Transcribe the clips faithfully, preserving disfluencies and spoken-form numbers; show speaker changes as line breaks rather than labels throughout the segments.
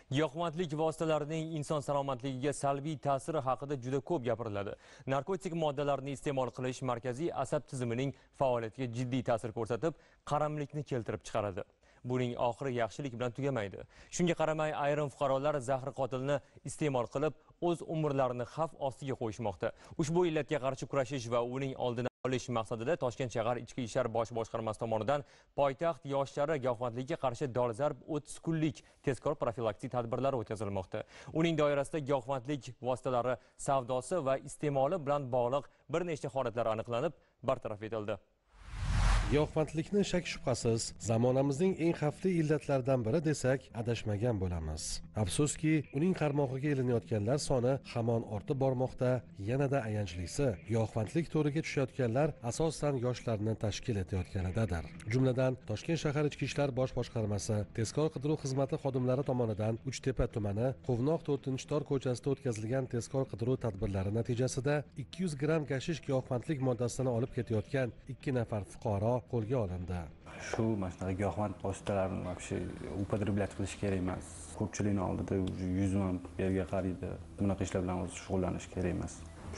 Giyohvandlik vositalarining inson salomatligiga salbiy ta'siri haqida juda ko'p gapiriladi. Narkotik moddalarni iste'mol qilish markaziy asab tizimining faoliyatiga jiddiy ta'sir ko'rsatib, qaramlikni keltirib chiqaradi. Buning oxiri yaxshilik bilan tugamaydi. Shunga qaramay, ayrim fuqarolar zahri qotilni iste'mol qilib, o'z umrlarini xavf ostiga qo'yishmoqda. Ushbu illatga qarshi kurashish va uning oldini olish maqsadida Toshkent shahar Ichki ishlar bosh boshqarmasi tomonidan poytaxt yoshlari giyohvandlikka qarshi dolzarb o'ttiz kunlik tezkor profilaktik tadbirlari o'tkazilmoqda. Uning doirasida giyohvandlik vositalari savdosi va iste'moli bilan bog'liq bir nechta holatlar aniqlanib, bartaraf etildi.
Giyohvandlikni shak shubhasiz zamonamizning eng xavfli illatlaridan biri desak, adashmagan bo'lamiz. Afsuski, uning qarmog'iga ilinayotganlar soni hamon ortib bormoqda. Yanada ayanchlisi, giyohvandlik to'riga tushayotganlar asosan yoshlarni tashkil etayotganidadir. Jumladan, Toshkent shahar Ichki ishlar bosh boshqarmasi tezkor qidiruv xizmati xodimlari tomonidan Uchtepa tumani Quvnoq to'rtinchi tor ko'chasida o'tkazilgan tezkor qidiruv tadbirlari natijasida ikki yuz gramm gashish giyohvandlik moddasini olib ketayotgan ikki nafar fuqaro qo'lga olindi.
Shu mana shunaqa giyohvand vositalarini вообще употреблять qilish kerak emas. Ko'pchilikning oldida yuz ming berga qaraydi. Bunaqa ishlar bilan o'zi shug'ullanish kerak emas.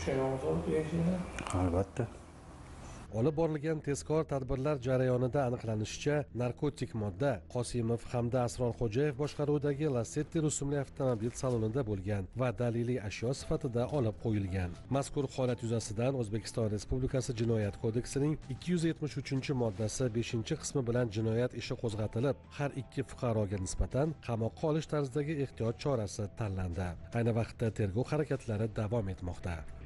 Albatta.
Olib borilgan tezkor tadbirlar jarayonida aniqlanishicha, narkotik modda Qosimov hamda Asrorxo'jayev boshqaruvidagi Lacetti rusumli avtomobil salonida bo'lgan va daliliy ashyo sifatida olib qo'yilgan. Mazkur holat yuzasidan O'zbekiston Respublikasi Jinoyat kodeksining ikki yuz yetmish uchinchi moddasi beshinchi qismi bilan jinoyat ishi qo'zg'atilib, har ikki fuqaroga nisbatan qamoqqa olish tarzidagi ehtiyot chorasi tanlandi. Ayni vaqtda tergov harakatlari davom etmoqda.